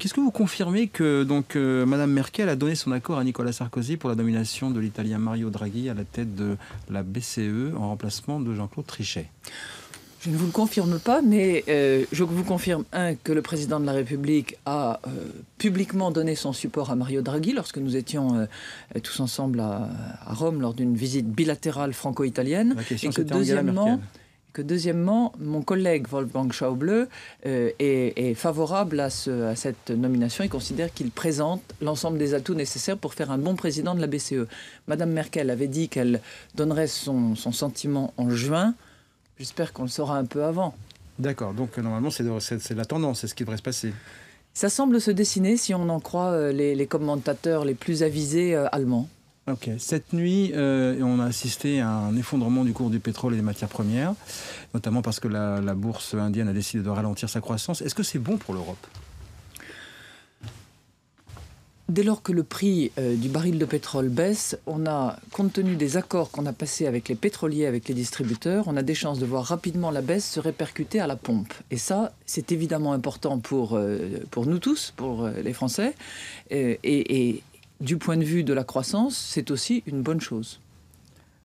Qu'est-ce que vous confirmez que Mme Merkel a donné son accord à Nicolas Sarkozy pour la nomination de l'Italien Mario Draghi à la tête de la BCE en remplacement de Jean-Claude Trichet? Je ne vous le confirme pas, mais je vous confirme, que le président de la République a publiquement donné son support à Mario Draghi lorsque nous étions tous ensemble à Rome lors d'une visite bilatérale franco-italienne. La question, c'était Angela Merkel. Deuxièmement, mon collègue Wolfgang Schäuble est favorable à cette nomination et considère qu'il présente l'ensemble des atouts nécessaires pour faire un bon président de la BCE. Madame Merkel avait dit qu'elle donnerait son sentiment en juin. J'espère qu'on le saura un peu avant. D'accord, donc normalement c'est la tendance, c'est ce qui devrait se passer. Ça semble se dessiner si on en croit les commentateurs les plus avisés allemands. Ok. Cette nuit, on a assisté à un effondrement du cours du pétrole et des matières premières, notamment parce que la bourse indienne a décidé de ralentir sa croissance. Est-ce que c'est bon pour l'Europe ? Dès lors que le prix du baril de pétrole baisse, on a, compte tenu des accords qu'on a passés avec les pétroliers, avec les distributeurs, on a des chances de voir rapidement la baisse se répercuter à la pompe. Et ça, c'est évidemment important pour nous tous, pour les Français. Et du point de vue de la croissance, c'est aussi une bonne chose.